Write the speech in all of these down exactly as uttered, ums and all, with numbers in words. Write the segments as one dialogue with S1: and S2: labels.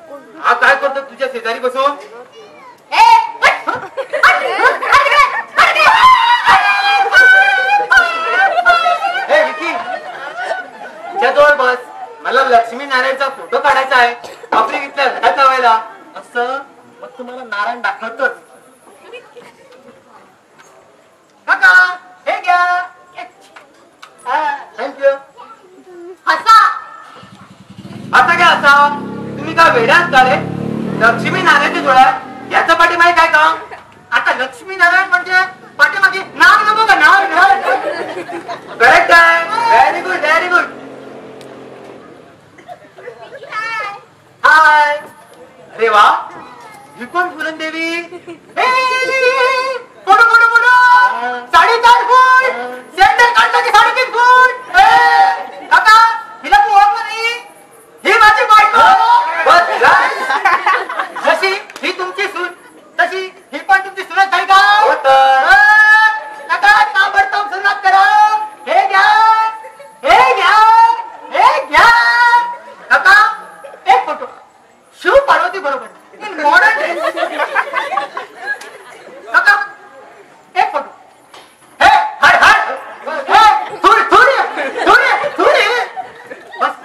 S1: हा काय करतो तुझ्या शेजारी बसून? हे विकी, तुझ्याजवळ बस. मला लक्ष्मी नारायणचा फोटो काढायचा आहे आपली इथल्या घरात लावायला. असं मग तुम्हाला नारायण दाखवतोच. काका हे घ्या. थँक्यू.
S2: हसा
S1: आता काय असा तुम्ही काय वेड्यात का रे? लक्ष्मी नारायणच्या डोळ्यात याचा पाठीमागे काय काम? आता लक्ष्मी नारायण म्हणजे पाठीमागे नाव नको का? नाव करेक्ट आहे. Very good very good. Hi. अरे वा, ही कोण Phoolan Devi? Photo photo photo. साडेचार फूट सेंटर काढला की साडेतीन फूट. काका हिला तू ओळखलं नाही? ही माझी बायको. बस जशी ही तुमची सून तशी ही पण तुमची सूनच आहे का? काका ताबडतोब सुरुवात करा. हे घ्या हे घ्या हे घ्या. काका एक फोटो. शिव पार्वती बरोबर इन मॉडर्न ड्रेस. काका एक फोटो. हे हाय हाय हे थोडी थोडी थोडी थोडी. बस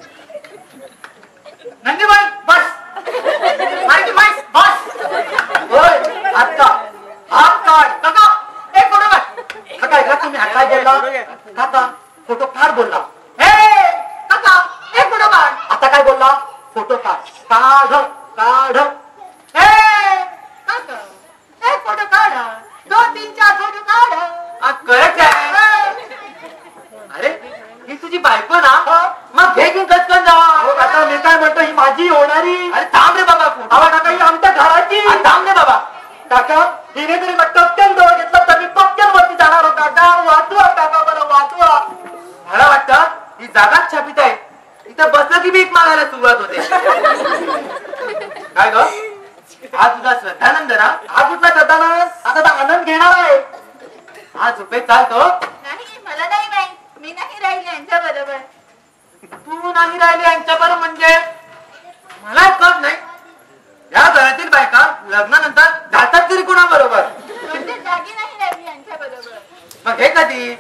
S1: नंदीबाई बस. माहिती माहिती बस. होय आता हात काढ. काका एक फोटो काढ. काका ऐका तुम्ही हात काय बोलला? काका फोटो काढ बोलला. हे काका एक फोटो काढ. आता काय बोलला? फोटो काढ. काढ काढ. हे काका एक फोटो काढ. दोन तीन चार फोटो काढ. करेक्ट आहे. अरे ही तुझी बायको ना? मग घे घेऊन कचकन जावा. आता मी काय म्हणतो ही माझी होणारी. अरे थांब रे बाबा. अहो काका ही आमच्या घराची. थांब रे बाबा. काका हिने तरी टपक्यान जवळ घेतला तर मी पक्क्यान वरती जाणार होता. काका वाचवा काका बरं वाचवा. मला वाटतं ही जागाच छापित आहे. इथं बसलं की भीक मागायला सुरुवात होते. काय ग हा तुझा श्रद्धानंद ना? हा कुठला श्रद्धानंद? आता तर आनंद घेणार आहे. हा झोपेत चालतो.
S2: नाही मला नाही माहित. मी नाही राहिले यांच्या बरोबर.
S1: तू नाही राहिली यांच्या बरोबर म्हणजे मला कळत नाही. या घरातील बायका लग्नानंतर जातात तरी कोणा बरोबर?
S2: म्हणजे जागी नाही राहिली यांच्या बरोबर.
S1: मग हे कधी?